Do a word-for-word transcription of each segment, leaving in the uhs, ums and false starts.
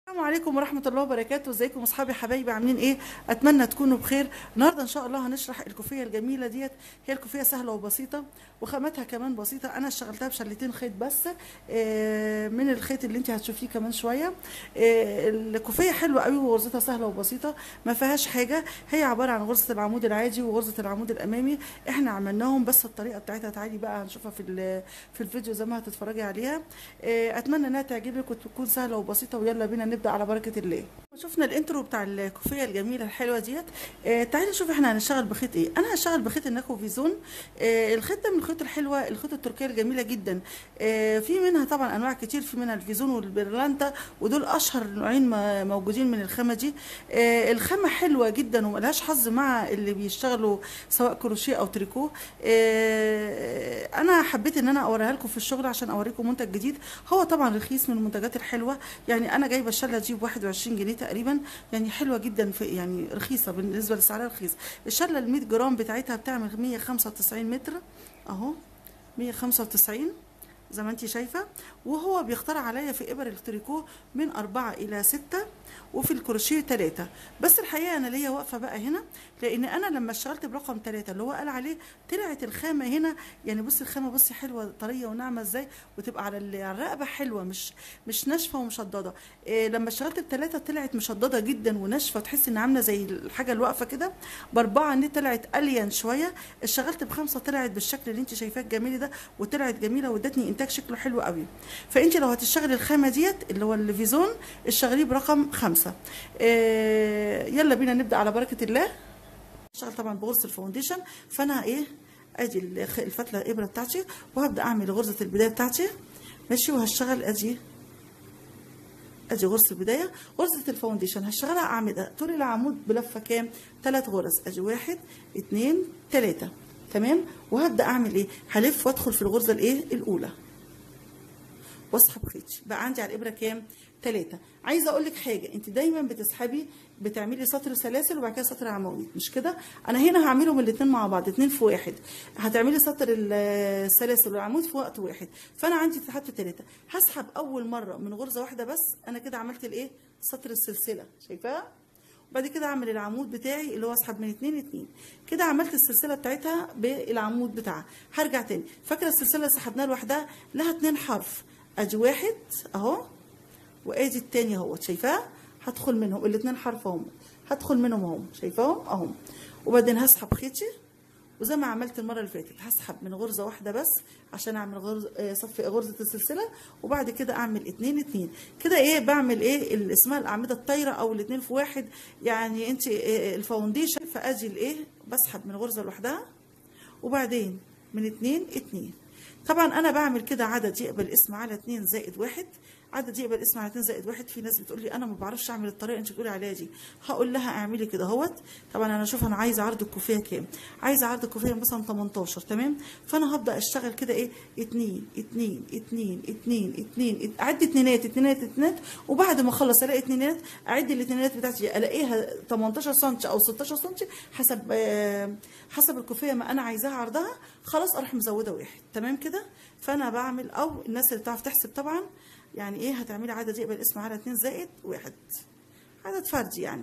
السلام عليكم ورحمة الله وبركاته. ازيكم اصحابي حبايبي، عاملين ايه؟ اتمنى تكونوا بخير. النهارده ان شاء الله هنشرح الكوفية الجميلة ديت. هي الكوفية سهلة وبسيطة وخاماتها كمان بسيطة. انا اشتغلتها بشلتين خيط بس، آه، من الخيط اللي انت هتشوفيه كمان شوية. آه، الكوفية حلوة قوي وغرزتها سهلة وبسيطة، ما فيهاش حاجة. هي عبارة عن غرزة العمود العادي وغرزة العمود الامامي، احنا عملناهم بس الطريقة بتاعتها تعالي بقى هنشوفها في في الفيديو زي ما هتتفرجي عليها. آه، اتمنى انها تعجبك وتكون سهلة وبسيطة، ويلا بينا نبدأ على بركة الله. شفنا الانترو بتاع الكوفيه الجميله الحلوه ديت. آه تعالي نشوف احنا هنشتغل بخيط ايه. انا هشتغل بخيط الناكو فيزون. آه الخيط ده من الخيوط الحلوه، الخيوط التركيه الجميله جدا. آه في منها طبعا انواع كتير، في منها الفيزون والبرلانتا، ودول اشهر نوعين موجودين من الخامه دي. آه الخامه حلوه جدا وملهاش حظ مع اللي بيشتغلوا سواء كروشيه او تريكو. آه انا حبيت ان انا اوريها لكم في الشغل عشان اوريكم منتج جديد. هو طبعا رخيص من المنتجات الحلوه، يعني انا جايبه الشله دي ب واحد وعشرين جنيه تقريبا، يعني حلوه جدا، في يعني رخيصه بالنسبه لسعرها رخيص. الشله ال مية جرام بتاعتها بتعمل مية وخمسة وتسعين متر اهو، مية وخمسة وتسعين زي ما انت شايفه. وهو بيختار عليا في ابر التريكو من أربعة إلى ستة، وفي الكروشيه ثلاثة. بس الحقيقه انا ليا واقفه بقى هنا، لان انا لما اشتغلت برقم ثلاثة اللي هو قال عليه طلعت الخامه هنا. يعني بصي الخامه، بصي حلوه طريه وناعمه ازاي، وتبقى على الرقبه حلوه، مش مش ناشفه ومشدده. إيه لما اشتغلت بثلاثة طلعت مشدده جدا وناشفه، تحسي ان عامله زي الحاجه الواقفه كده. باربعه ان طلعت الين شويه. اشتغلت بخمسه طلعت بالشكل اللي انت شايفاه الجميل ده، وطلعت جميله وادتني انتاج شكله حلو قوي. فانت لو هتشتغلي الخامه ديت اللي هو الفيزون اشتغليه برقم خمسة. إيه يلا بينا نبدا على بركه الله. اشتغل طبعا بغرزه الفاونديشن. فانا ايه ادي الفتله الابره بتاعتي، وهبدا اعمل غرزه البدايه بتاعتي ماشي. وهشتغل ادي ادي غرزه البدايه. غرزه الفاونديشن هشتغلها اعمل طول العمود بلفه كام؟ ثلاث غرز. ادي واحد اتنين تلاته، تمام. وهبدا اعمل ايه؟ هلف وادخل في الغرزه الايه الاولى واسحب خيطي. بقى عندي على الابره كام؟ ثلاثة. عايزه اقول لك حاجه، انت دايما بتسحبي بتعملي سطر سلاسل وبعد كده سطر عواميد، مش كده؟ انا هنا هعملهم الاثنين مع بعض، اثنين في واحد. هتعملي سطر السلاسل والعمود في وقت واحد. فانا عندي سحبت ثلاثة، هسحب اول مره من غرزه واحده بس. انا كده عملت الايه؟ سطر السلسله، شايفاها؟ وبعد كده اعمل العمود بتاعي اللي هو اسحب من اتنين اتنين. كده عملت السلسله بتاعتها بالعمود بتاعها. هرجع تاني، فاكره السلسله اللي سحبناها لوحدها لها اتنين حرف. ادي واحد اهو، وادي التاني اهوت، شايفاه؟ هدخل منهم الاتنين حرف اهم، هدخل منهم اهم، شايفاهم اهم. وبعدين هسحب خيطي، وزي ما عملت المره اللي فاتت هسحب من غرزه واحده بس عشان اعمل غرز صف غرزه السلسله. وبعد كده اعمل اتنين اتنين. كده ايه بعمل ايه اللي اسمها الاعمده الطايره او الاتنين في واحد، يعني انت إيه الفاونديشن. فاجي الايه بسحب من غرزه لوحدها، وبعدين من اتنين اتنين. طبعا انا بعمل كده عدد يقبل اسم على اتنين زائد واحد. عدد يقبل اسم على اتنين زائد واحد. في ناس بتقول لي انا ما بعرفش اعمل الطريقه انت بتقولي عليها دي. هقول لها اعملي كده اهوت. طبعا انا اشوف انا عايزه عرض الكوفيه كام. عايزه عرض الكوفيه مثلا تمنتاشر، تمام. فانا هبدا اشتغل كده ايه اتنين اتنين اتنين اتنين اتنين، اعد اتنينات اتنينات اتنينات. وبعد ما اخلص الاقي اتنينات، اعد الاتنينات بتاعتي الاقيها تمنتاشر سم او ستاشر سم حسب آه حسب الكوفيه ما انا عايزاها عرضها. خلاص اروح مزوده واحد، تمام كده. فانا بعمل، او الناس اللي بتعرف تحسب طبعا، يعني ايه هتعملي عدد يقبل اسم على اتنين زائد واحد، عدد فردي يعني،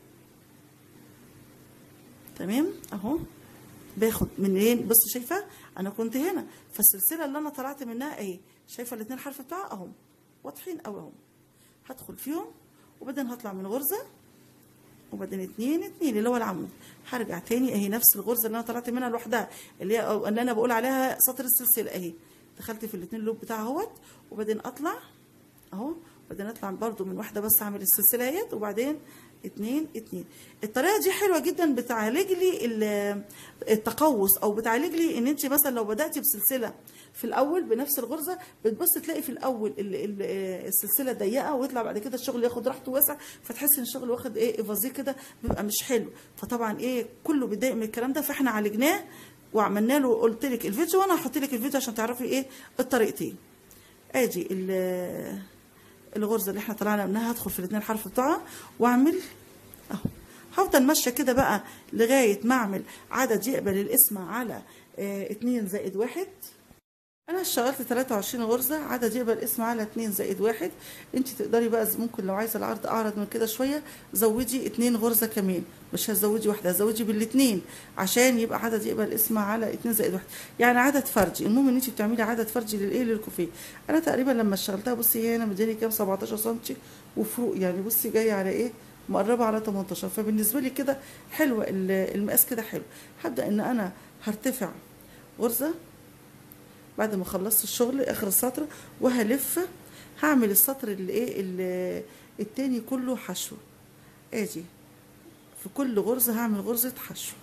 تمام. اهو باخد منين؟ بص شايفه انا كنت هنا، فالسلسله اللي انا طلعت منها اهي، شايفه الاتنين حرف بتاعها اهم واضحين قوي اهم. هدخل فيهم، وبعدين هطلع من غرزه، وبعدين اتنين اتنين اللي هو العمود. هرجع تاني اهي نفس الغرزه اللي انا طلعت منها لوحدها، اللي هي اللي انا بقول عليها سطر السلسله اهي. دخلت في الاتنين لوب بتاعها اهوت، وبعدين اطلع اهو، وبعدين اطلع برده من واحده بس اعمل السلسله اهيت، وبعدين اتنين اتنين. الطريقه دي حلوه جدا، بتعالج لي التقوس، او بتعالج لي ان انت مثلا لو بداتي بسلسله في الاول بنفس الغرزه، بتبص تلاقي في الاول السلسله ضيقه، ويطلع بعد كده الشغل ياخد راحته واسع، فتحسي ان الشغل واخد ايه افازيه كده، بيبقى مش حلو. فطبعا ايه كله بيتضايق من الكلام ده، فاحنا عالجناه وعملنا له. قلت لك الفيديو، وانا هحط لك الفيديو عشان تعرفي ايه الطريقتين. ادي الغرزه اللي احنا طلعنا منها، هدخل في الاثنين حرف بتوعها واعمل اهو. هفضل ماشيه كده بقى لغايه ما اعمل عدد يقبل الاسم على اه اتنين زائد واحد. انا اشتغلت تلاتة وعشرين غرزه، عدد يقبل اسم على اتنين زائد واحد. انت تقدري بقى ممكن لو عايزه العرض اعرض من كده شويه زودي اتنين غرزه كمان، مش هتزودي واحده، هتزودي بالاتنين عشان يبقى عدد يقبل اسم على اتنين زائد واحد، يعني عدد فردي. المهم ان انت بتعملي عدد فردي للايه للكوفيه. انا تقريبا لما اشتغلتها بصي هي هنا مديني كام سبعتاشر سنتي وفروق، يعني بصي جايه على ايه مقربه على تمنتاشر، فبالنسبه لي كده حلوه المقاس كده حلو. هبدا ان انا هرتفع غرزه بعد ما خلصت الشغل اخر السطر وهلف، هعمل السطر اللي ايه اللي التاني كله حشو. ادي في كل غرزة هعمل غرزة حشو.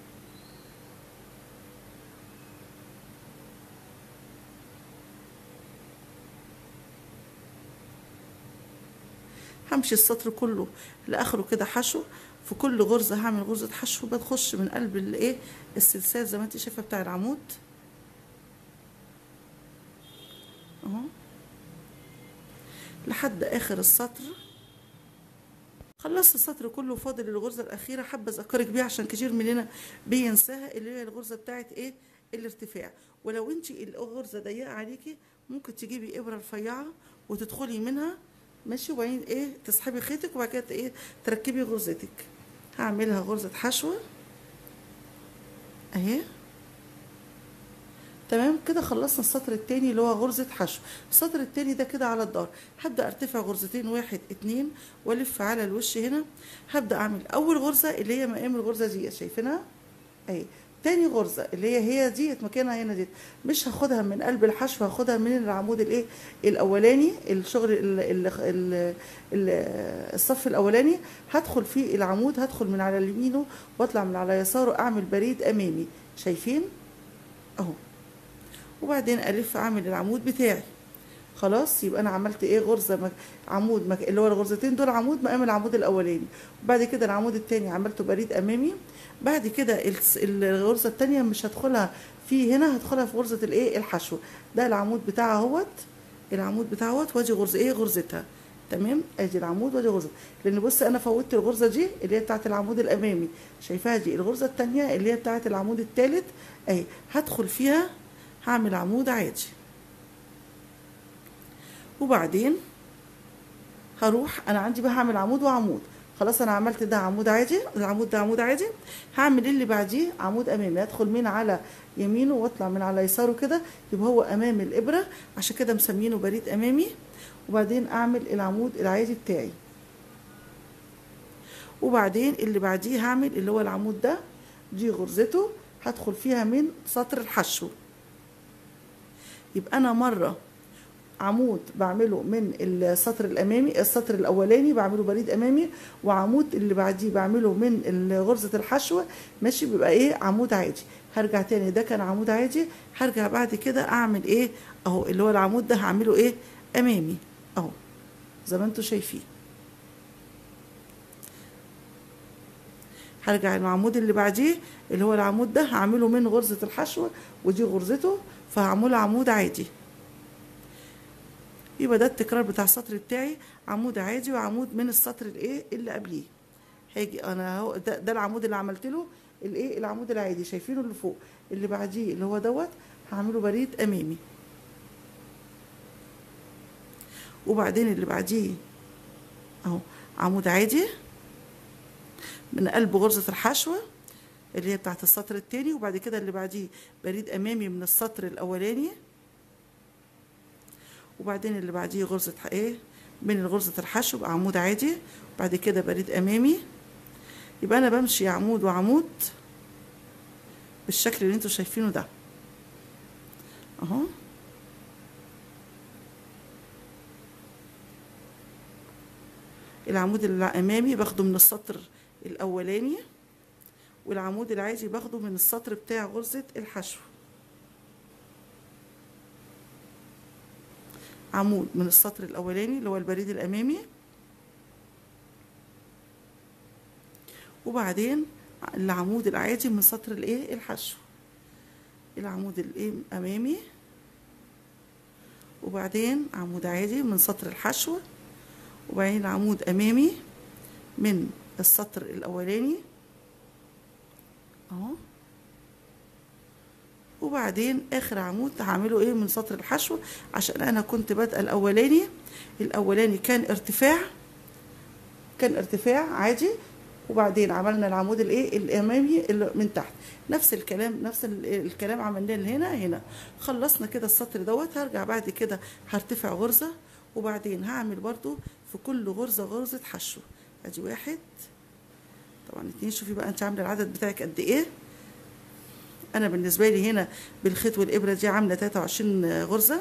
همشي السطر كله لاخره كده حشو، في كل غرزة هعمل غرزة حشو، بتخش من قلب الايه السلسال زي ما انت شايفة بتاع العمود اهو لحد اخر السطر. خلصت السطر كله، فاضل الغرزه الاخيره حابه اذكرك بيها عشان كتير مننا بينساها، اللي هي الغرزه بتاعت ايه الارتفاع. ولو انت الغرزه ضيقه عليكي ممكن تجيبي ابره رفيعه وتدخلي منها ماشي، وبعدين ايه تسحبي خيطك وبعد كده ايه تركبي غرزتك. هعملها غرزه حشوه اهي. تمام كده خلصنا السطر التاني اللي هو غرزة حشو. السطر التاني ده كده على الظهر هبدأ ارتفع غرزتين، واحد اتنين، والف على الوش هنا. هبدأ اعمل اول غرزة اللي هي مقام الغرزة دي شايفينها اهي. تاني غرزة اللي هي هي دي مكانها هنا دي، مش هاخدها من قلب الحشو، هاخدها من العمود الايه الاولاني، الشغل ال ال ال ال الصف الاولاني. هدخل في العمود، هدخل من على يمينه واطلع من على يساره، اعمل بريد امامي شايفين اهو، وبعدين الف اعمل العمود بتاعي. خلاص يبقى انا عملت ايه غرزه مك... عمود مك... اللي هو الغرزتين دول عمود مقام العمود الاولاني، وبعد كده العمود التاني عملته بريد امامي. بعد كده الس- الغرزه التانيه مش هدخلها في هنا، هدخلها في غرزه الايه الحشو. ده العمود بتاعها اهوت، العمود بتاعها اهوت، وادي غرزه ايه غرزتها. تمام ادي العمود وادي غرزه، لان بص انا فوتت الغرزه دي اللي هي بتاعت العمود الامامي شايفاها دي، الغرزه التانيه اللي هي بتاعت العمود التالت اهي هدخل فيها، هعمل عمود عادي. وبعدين هروح انا عندي بقى هعمل عمود وعمود. خلاص انا عملت ده عمود عادي، العمود ده عمود عادي. هعمل اللي بعديه عمود امامي، ادخل من على يمينه واطلع من على يساره كده، يبقى هو امام الابره، عشان كده مسمينه بريد امامي. وبعدين اعمل العمود العادي بتاعي، وبعدين اللي بعديه هعمل اللي هو العمود ده، دي غرزته هدخل فيها من سطر الحشو. يبقى انا مره عمود بعمله من السطر الامامي، السطر الاولاني بعمله بريد امامي، وعمود اللي بعديه بعمله من غرزه الحشوه ماشي، بيبقى ايه عمود عادي. هرجع تاني ده كان عمود عادي، هرجع بعد كده اعمل ايه اهو اللي هو العمود ده هعمله ايه امامي اهو زي ما انتم شايفين. هرجع العمود اللي بعديه اللي هو العمود ده هعمله من غرزه الحشوه، ودي غرزته، فهعمله عمود عادي. يبقى ده التكرار بتاع السطر بتاعي، عمود عادي وعمود من السطر الايه اللي قبليه. هاجي انا اهو ده, ده العمود اللي عملت له الايه العمود العادي شايفينه اللي فوق، اللي بعديه اللي هو دوت هعمله بريد امامي، وبعدين اللي بعديه اهو عمود عادي من قلب غرزة الحشوة اللي هي بتاعت السطر التاني، وبعد كده اللي بعديه بريد امامي من السطر الاولاني، وبعدين اللي بعديه غرزة ايه من غرزة الحشو بعمود عادي، بعد كده بريد امامي. يبقى انا بمشي عمود وعمود بالشكل اللي انتوا شايفينه ده اهو. العمود الامامي باخده من السطر الاولاني، والعمود العادي باخده من السطر بتاع غرزة الحشو. عمود من السطر الاولاني اللي هو البريد الامامي، وبعدين العمود العادي من سطر الايه الحشو، العمود الايه امامي، وبعدين عمود عادي من سطر الحشو، وبعدين عمود امامي من السطر الاولاني اهو، وبعدين اخر عمود هعمله ايه من سطر الحشو، عشان انا كنت بادئه الاولاني الاولاني كان ارتفاع كان ارتفاع عادي، وبعدين عملنا العمود الايه الامامي اللي من تحت، نفس الكلام نفس الكلام عملناه هنا هنا. خلصنا كده السطر دوت. هرجع بعد كده هرتفع غرزه، وبعدين هعمل برضو في كل غرزه غرزه حشو. ادي واحد، طبعا اتنين. شوفي بقى انت عامله العدد بتاعك قد ايه. انا بالنسبه لي هنا بالخيط والابره دي عامله تلاتة وعشرين غرزه.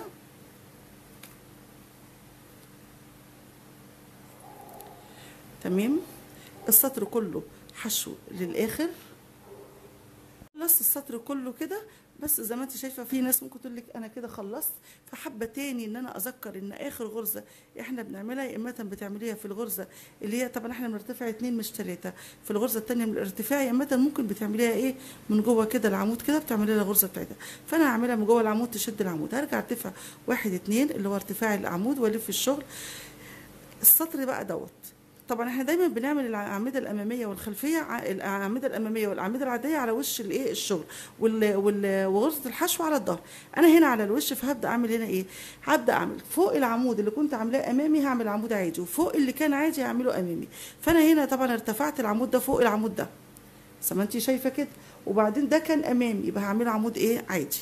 تمام. السطر كله حشو للاخر. خلصت السطر كله كده، بس زي ما انت شايفه في ناس ممكن تقول لك انا كده خلصت، فحابه تاني ان انا اذكر ان اخر غرزه احنا بنعملها يا اما بتعمليها في الغرزه اللي هي طبعا احنا بنرتفع اتنين مش تلاته، في الغرزه التانيه من الارتفاع، يا اما ممكن بتعمليها ايه من جوه كده العمود كده، بتعملي لها الغرزه بتاعتها. فانا هعملها من جوه العمود تشد العمود. هرجع ارتفع واحد اتنين اللي هو ارتفاع العمود والف الشغل. السطر بقى دوت طبعا احنا دايما بنعمل الاعمده الاماميه والخلفيه، الاعمده الاماميه والاعمده العاديه على وش الايه الشغل، وغرزه الحشو على الظهر. انا هنا على الوش، فهبدا اعمل هنا ايه، هبدا اعمل فوق العمود اللي كنت عاملاه امامي هعمل عمود عادي، وفوق اللي كان عادي هعمله امامي. فانا هنا طبعا ارتفعت العمود ده فوق العمود ده زي ما انت شايفه كده، وبعدين ده كان امامي يبقى هعمله عمود ايه عادي،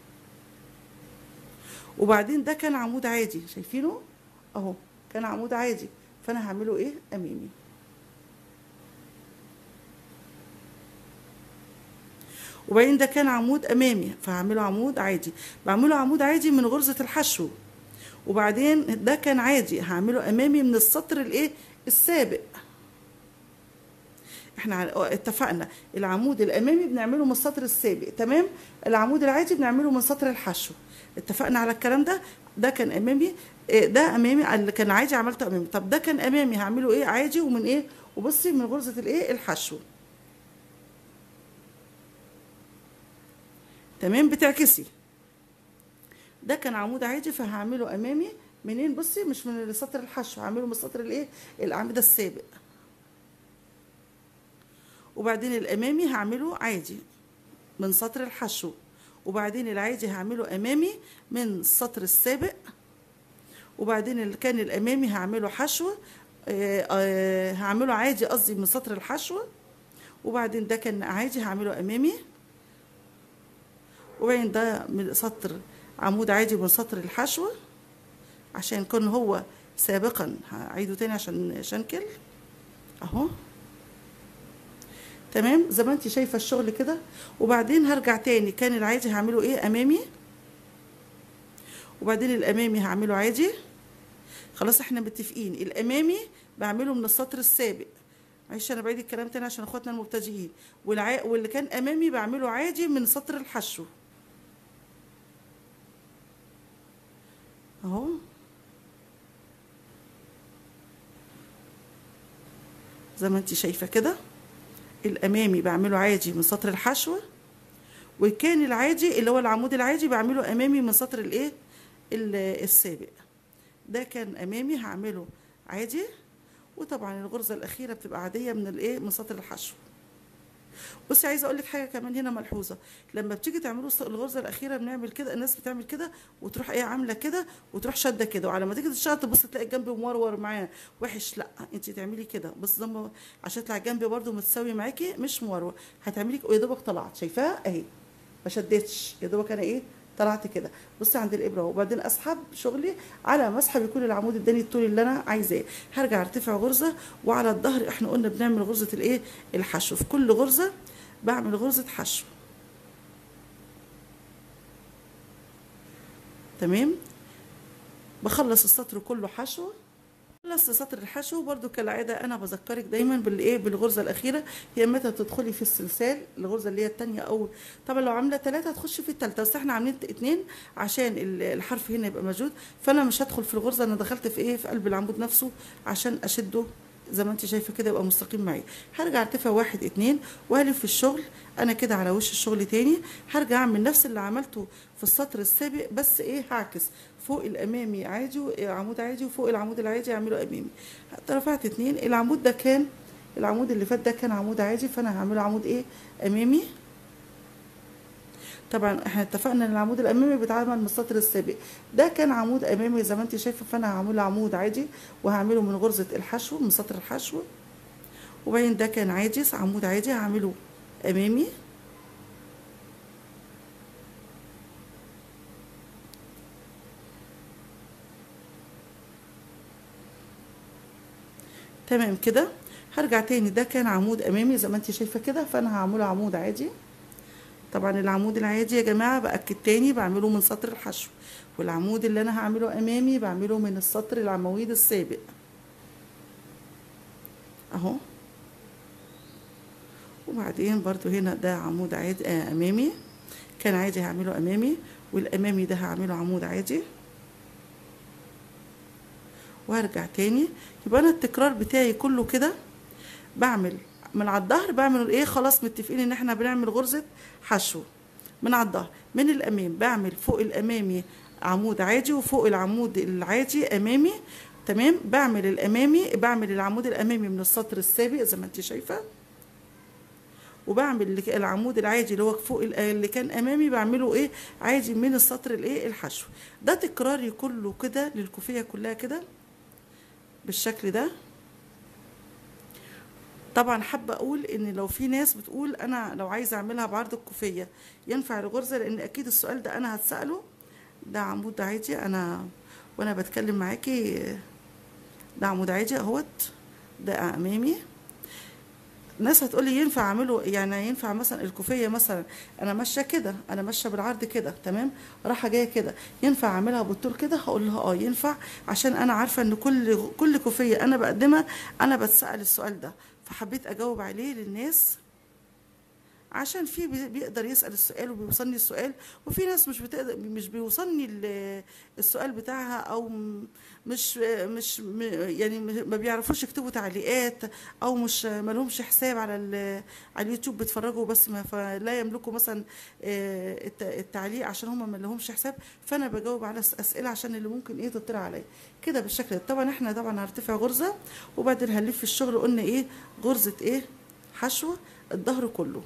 وبعدين ده كان عمود عادي شايفينه اهو، كان عمود عادي، فانا هعمله ايه امامي. وبعدين ده كان عمود امامي فهعمله عمود عادي، بعمله عمود عادي من غرزه الحشو، وبعدين ده كان عادي هعمله امامي من السطر الايه السابق. احنا اتفقنا العمود الامامي بنعمله من السطر السابق، تمام. العمود العادي بنعمله من سطر الحشو، اتفقنا على الكلام ده. ده كان امامي، ده امامي اللي كان عادي عملته امامي. طب ده كان امامي هعمله ايه عادي ومن ايه، وبصي من غرزه الايه الحشو. تمام بتعكسي. ده كان عمود عادي فهعمله امامي منين، بصي مش من سطر الحشو، هعمله من سطر الايه الاعمده السابق. وبعدين الامامي هعمله عادي من سطر الحشو، وبعدين العادي هعمله امامي من السطر السابق، وبعدين اللي كان الامامي هعمله حشو آه آه هعمله عادي قصدي من سطر الحشو، وبعدين ده كان عادي هعمله امامي، وبعدين ده من سطر عمود عادي من سطر الحشو عشان كان هو سابقا. هعيده تاني عشان شنكل اهو. تمام زي ما انت شايفه الشغل كده. وبعدين هرجع تاني كان العادي هعمله ايه امامي، وبعدين الامامي هعمله عادي. خلاص احنا متفقين الامامي بعمله من السطر السابق، معلش انا بعيد الكلام تاني عشان اخواتنا المبتدئين، والع... واللي كان امامي بعمله عادي من سطر الحشو اهو. زي ما انت شايفه كده الامامي بعمله عادي من سطر الحشو، وكان العادي اللي هو العمود العادي بعمله امامي من سطر الايه السابق. ده كان امامي هعمله عادي، وطبعا الغرزه الاخيره بتبقى عاديه من الايه من سطر الحشو. بصي عايزه اقول لك حاجه كمان هنا ملحوظه، لما بتيجي تعملوا الغرزه الاخيره بنعمل كده، الناس بتعمل كده وتروح ايه عامله كده وتروح شاده كده، وعلى ما تيجي تشتغل تبص تلاقي الجنب مورور معاه وحش. لا انت تعملي كده بس ضم عشان تطلع الجنب برده متساوي معاكي مش مورور. هتعملي يا دوبك طلعت شايفاها اهي ما شدتش، يا دوبك انا ايه طلعت كده. بصي عند الابره اهو، وبعدين اسحب شغلي على ما اسحب يكون العمود اداني الطول اللي انا عايزاه. هرجع ارتفع غرزه، وعلى الظهر احنا قلنا بنعمل غرزه الايه الحشو، في كل غرزه بعمل غرزه حشو. تمام بخلص السطر كله حشو. خلصت سطر الحشو برضو كالعاده انا بذكرك دايما بالايه بالغرزه الاخيره، هي متى تدخلي في السلسال الغرزه اللي هي الثانيه، او طبعا لو عامله ثلاثه هتخشي في الثالثه، بس احنا عاملين اثنين عشان الحرف هنا يبقى موجود، فانا مش هدخل في الغرزه، انا دخلت في ايه في قلب العمود نفسه عشان اشده زي ما انت شايفه كده يبقى مستقيم معايا. هرجع ارتفع واحد اتنين وهلف في الشغل انا كده على وش الشغل تاني. هرجع اعمل نفس اللي عملته في السطر السابق، بس ايه هعكس فوق الامامي عادي عمود عادي، وفوق العمود العادي اعمله امامي. رفعت اتنين، العمود ده كان العمود اللي فات ده كان عمود عادي، فانا هعمله عمود ايه امامي. طبعا احنا اتفقنا ان العمود الامامي بيتعمل من السطر السابق. ده كان عمود امامي زي ما انت شايفه، فانا هعمله عمود عادي وهعمله من غرزه الحشو من سطر الحشو. وبعدين ده كان عادي عمود عادي هعمله امامي. تمام كده. هرجع تاني، ده كان عمود امامي زي ما انت شايفه كده، فانا هعمله عمود عادي. طبعا العمود العادي يا جماعه باكد تاني بعمله من سطر الحشو، والعمود اللي انا هعمله امامي بعمله من السطر العواميد السابق اهو. وبعدين برضو هنا ده عمود عادي آه امامي، كان عادي هعمله امامي، والامامي ده هعمله عمود عادي. وهرجع تاني. يبقى انا التكرار بتاعي كله كده بعمل من على الظهر، بعمل ايه خلاص متفقين ان احنا بنعمل غرزة حشو من على الظهر. من الامام بعمل فوق الامامي عمود عادي، وفوق العمود العادي امامي. تمام. بعمل الامامي بعمل العمود الامامي من السطر السابق زي ما انت شايفه، وبعمل العمود العادي اللي هو فوق اللي كان امامي بعمله ايه عادي من السطر الايه الحشو. ده تكراري كله كده للكوفيه كلها كده بالشكل ده. طبعا حابه اقول ان لو في ناس بتقول انا لو عايزه اعملها بعرض الكوفيه ينفع الغرزه، لان اكيد السؤال ده انا هتساله. ده عمود عادي انا وانا بتكلم معاكي، ده عمود عادي اهوت، ده امامي. ناس هتقولي ينفع اعمله، يعني ينفع مثلا الكوفيه مثلا انا ماشيه كده، انا ماشيه بالعرض كده تمام، رايحه جايه كده، ينفع اعملها بالطول كده؟ هقول لها اه ينفع، عشان انا عارفه ان كل كل كوفيه انا بقدمها انا بتسال السؤال ده، فحبيت اجاوب عليه للناس، عشان في بيقدر يسأل السؤال وبيوصلني السؤال، وفي ناس مش بتقدر مش بيوصلني السؤال بتاعها، او مش مش يعني ما بيعرفوش يكتبوا تعليقات، او مش ما لهمش حساب على على اليوتيوب بيتفرجوا بس ما فلا يملكوا مثلا التعليق عشان هم ما لهمش حساب. فانا بجاوب على اسئله عشان اللي ممكن ايه تطلع عليا كده بالشكل ده. طبعا احنا طبعا هرتفع غرزه وبعدين هنلف الشغل، قلنا ايه غرزه ايه حشو الظهر كله.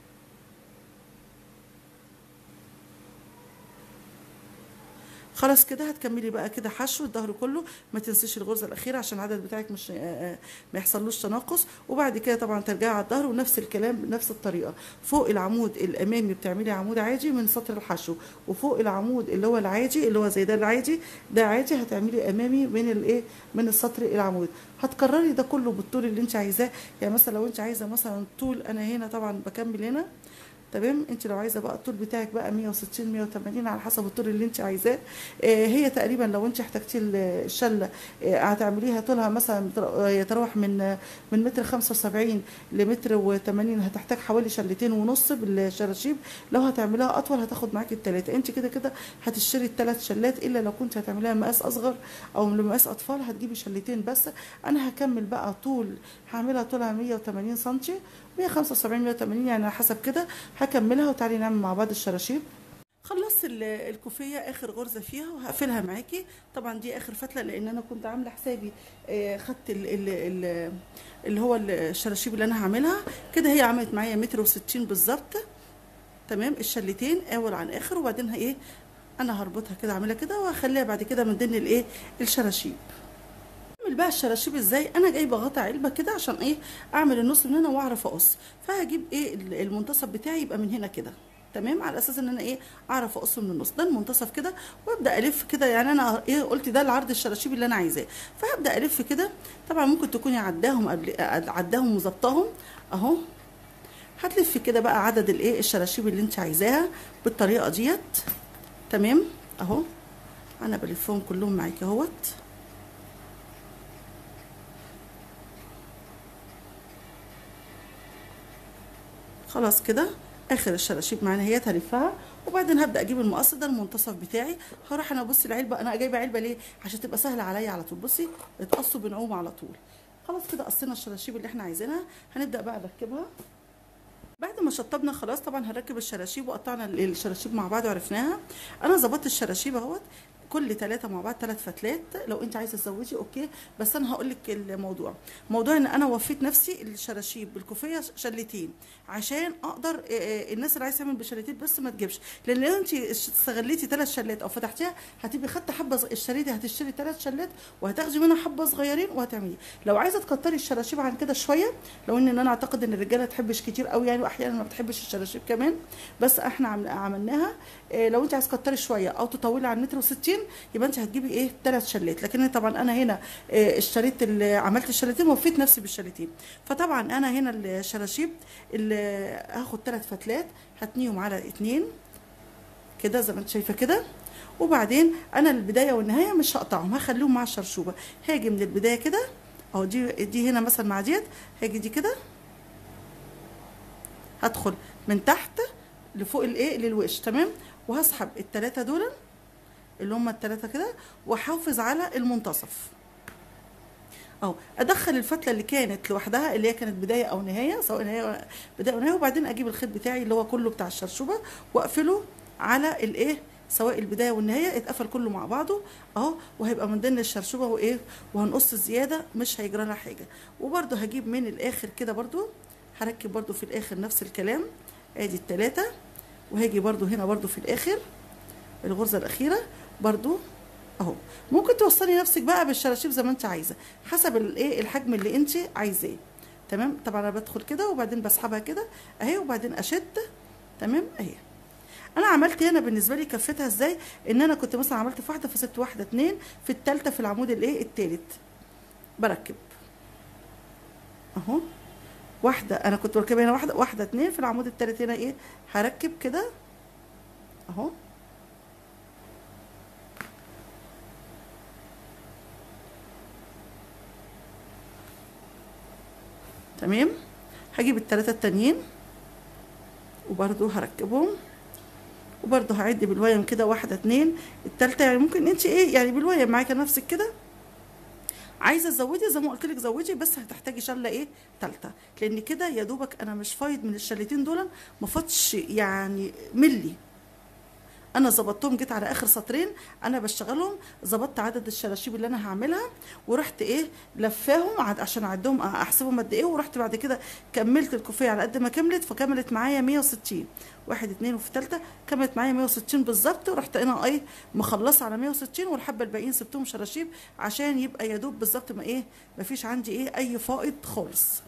خلاص كده هتكملي بقى كده حشو الظهر كله، ما تنسيش الغرزه الاخيره عشان العدد بتاعك مش ما يحصلوش تناقص. وبعد كده طبعا ترجعي على الظهر ونفس الكلام بنفس الطريقه. فوق العمود الامامي بتعملي عمود عادي من سطر الحشو، وفوق العمود اللي هو العادي اللي هو زي ده العادي ده عادي هتعملي امامي من الايه من السطر العمود. هتكرري ده كله بالطول اللي انت عايزاه. يعني مثلا لو انت عايزه مثلا طول، انا هنا طبعا بكمل هنا تمام. انت لو عايزه بقى الطول بتاعك بقى مية وستين مية وتمانين على حسب الطول اللي انت عايزاه. اه هي تقريبا لو انت احتاجتي الشله اه هتعمليها طولها مثلا يتراوح من من متر خمسة وسبعين لمتر وتمانين، هتحتاج حوالي شلتين ونص بالشراشيب. لو هتعمليها اطول هتاخد معاكي التلاته. انت كده كده هتشتري الثلاث شلات، الا لو كنت هتعمليها مقاس اصغر او لمقاس اطفال هتجيبي شلتين بس. انا هكمل بقى طول، هعملها طولها مية وتمانين سنتي، مية وخمسة وسبعين مية وتمانين يعني على حسب كده. هكملها وتعالي نعمل مع بعض الشراشيب. خلصت الكوفيه اخر غرزه فيها وهقفلها معاكي. طبعا دي اخر فتله لان انا كنت عامله حسابي خدت اللي هو الشراشيب اللي انا هعملها كده. هي عملت معايا متر وستين بالظبط تمام، الشلتين اول عن اخر. وبعدين ايه انا هربطها كده اعملها كده وهخليها بعد كده من ضمن الايه الشراشيب. اعمل بقى الشراشيب ازاي؟ انا جايبه غطا علبه كده عشان ايه اعمل النص من هنا واعرف اقص. فهجيب ايه المنتصف بتاعي يبقى من هنا كده تمام، على اساس ان انا ايه اعرف اقص من النص. ده المنتصف كده، وابدا الف كده. يعني انا ايه قلت ده العرض الشراشيب اللي انا عايزاه، فهبدا الف كده. طبعا ممكن تكوني عداهم قبل عداهم وظبطاهم اهو. هتلف كده بقى عدد الايه الشراشيب اللي انت عايزاها بالطريقه ديت تمام اهو. انا بلفهم كلهم معاكي اهوت. خلاص كده اخر الشراشيب معانا هي هلفها. وبعدين هبدا اجيب المقص ده المنتصف بتاعي. هروح انا بصي العلبه، انا جايبه علبه ليه؟ عشان تبقى سهله عليا على طول. بصي اتقصوا بنعوم على طول. خلاص كده قصينا الشراشيب اللي احنا عايزينها. هنبدا بقى نركبها بعد ما شطبنا خلاص. طبعا هنركب الشراشيب وقطعنا الشراشيب مع بعض وعرفناها. انا ظبطت الشراشيب اهوت كل ثلاثه مع بعض ثلاث فتلات. لو انت عايزه تزودي اوكي، بس انا هقول لك الموضوع. موضوع ان انا وفيت نفسي الشراشيب بالكوفيه شلتين عشان اقدر الناس اللي عايزه تعمل بشلتين بس ما تجيبش، لان لو انت استغليتي ثلاث شلات او فتحتيها هتبقي خدت حبه اشتريتي، هتشتري ثلاث شلات وهتاخدي منها حبه صغيرين وهتعملي. لو عايزه تكتري الشراشيب عن كده شويه، لو ان انا اعتقد ان الرجاله ما تحبش كتير قوي يعني، واحيانا ما بتحبش الشراشيب كمان، بس احنا عملناها. إيه لو انت عايزه تكتري شويه او تطولي على المتر وستين يبقى انت هتجيبي ايه ثلاث شلات. لكن طبعا انا هنا إيه اشتريت عملت الشلتين ووفيت نفسي بالشلتين. فطبعا انا هنا الشراشيب اللي هاخد ثلاث فتلات هتنيهم على اتنين كده زي ما انت شايفه كده، وبعدين انا البدايه والنهايه مش هقطعهم، هخليهم مع الشرشوبه. هاجي من البدايه كده اهو، دي دي هنا مثلا مع ديت، هاجي دي كده هدخل من تحت لفوق الايه للوش تمام، وهسحب الثلاثه دول اللي هم الثلاثه كده، واحافظ على المنتصف اهو. ادخل الفتله اللي كانت لوحدها اللي هي كانت بدايه او نهايه، سواء نهايه بدايه او نهايه، وبعدين اجيب الخيط بتاعي اللي هو كله بتاع الشرشوبه واقفله على الايه سواء البدايه والنهايه، اتقفل كله مع بعضه اهو، وهيبقى من ضمن الشرشوبه وايه، وهنقص الزياده مش هيجرى لها حاجه. وبرده هجيب من الاخر كده برده هركب برده في الاخر نفس الكلام، ادي الثلاثه، وهاجي برده هنا برده في الاخر الغرزه الاخيره برده اهو. ممكن توصلي نفسك بقى بالشراشيب زي ما انت عايزه حسب الايه الحجم اللي انت عايزاه تمام. طبعا انا بدخل كده وبعدين بسحبها كده اهي، وبعدين اشد تمام اهي. انا عملت هنا بالنسبه لي كفتها ازاي، ان انا كنت مثلا عملت في واحده فسبت واحده اتنين في الثالثه في العمود الايه الثالث بركب اهو، واحده انا كنت بركبها هنا واحده واحده اتنين في العمود الثالث هنا ايه هركب كده اهو تمام. هجيب الثلاثه التانيين وبرده هركبهم، وبرده هعد بالويم كده واحده اتنين التالتة، يعني ممكن انت ايه يعني بالويم معاكي نفسك كده. عايزه تزودي زي ما قلت لك زودي، بس هتحتاجي شله ايه تالتة، لان كده يا دوبك انا مش فايض من الشلتين دول ما فاتش يعني ملي. انا ظبطتهم جيت على اخر سطرين انا بشتغلهم، ظبطت عدد الشراشيب اللي انا هعملها ورحت ايه لفاهم عشان اعدهم احسبهم قد ايه، ورحت بعد كده كملت الكوفيه على قد ما كملت، فكملت معايا مية وستين واحد اتنين، وفي الثالثه كملت معايا مية وستين بالظبط، ورحت انا ايه مخلصه على مية وستين، والحبه الباقيين سبتهم شراشيب عشان يبقى يا دوب بالظبط ما ايه ما فيش عندي ايه اي فائض خالص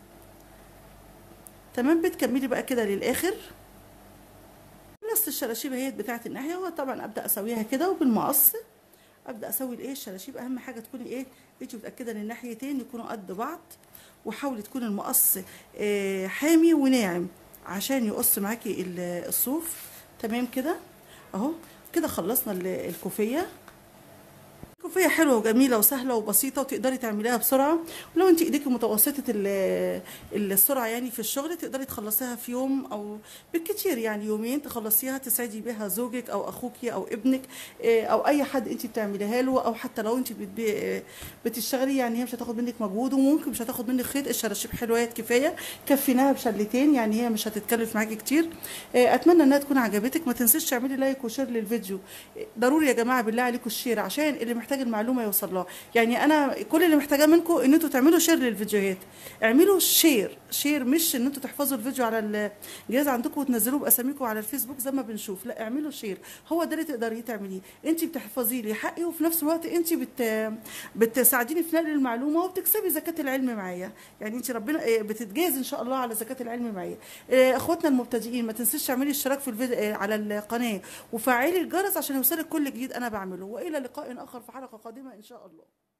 تمام. بتكملي بقى كده للاخر. خلصت الشراشيب اهي بتاعه الناحيه، وطبعا ابدا اسويها كده وبالمقص ابدا اسوي الايه الشراشيب. اهم حاجه تكوني ايه انت متاكده ان الناحيتين يكونوا قد بعض، وحاولي تكون المقص آه حامي وناعم عشان يقص معاكي الصوف تمام كده اهو. كده خلصنا الكوفيه. كوفيه حلوه وجميله وسهله وبسيطه وتقدري تعمليها بسرعه، ولو انت ايديكي متوسطه السرعه يعني في الشغل تقدري تخلصيها في يوم او بالكتير يعني يومين تخلصيها، تسعدي بيها زوجك او اخوكي او ابنك او اي حد انت بتعمليها له، او حتى لو انت بتشتغلي يعني هي مش هتاخد منك مجهود وممكن مش هتاخد منك خيط. الشراشيب حلوات كفايه، كفيناها بشلتين يعني هي مش هتتكلف معاكي كتير. اتمنى انها تكون عجبتك. ما تنسيش تعملي لايك وشير للفيديو، ضروري يا جماعه بالله عليكم الشير عشان اللي محتاج المعلومه يوصل لها. يعني انا كل اللي محتاجاه منكم ان انتوا تعملوا شير للفيديوهات، اعملوا شير شير مش ان انتوا تحفظوا الفيديو على الجهاز عندكم وتنزلوه باساميكم على الفيسبوك زي ما بنشوف، لا اعملوا شير. هو ده اللي تقدري تعمليه، انت بتحفظي لي حقي وفي نفس الوقت انت بت بتساعديني في نقل المعلومه وبتكسبي زكاه العلم معايا. يعني انت ربنا بتتجاز ان شاء الله على زكاه العلم معايا. اخواتنا المبتدئين ما تنسيش تعملي اشتراك في الفيديو على القناه وفعلي الجرس عشان يوصلك كل جديد انا بعمله. والى لقاء اخر في حلقه قادمه ان شاء الله.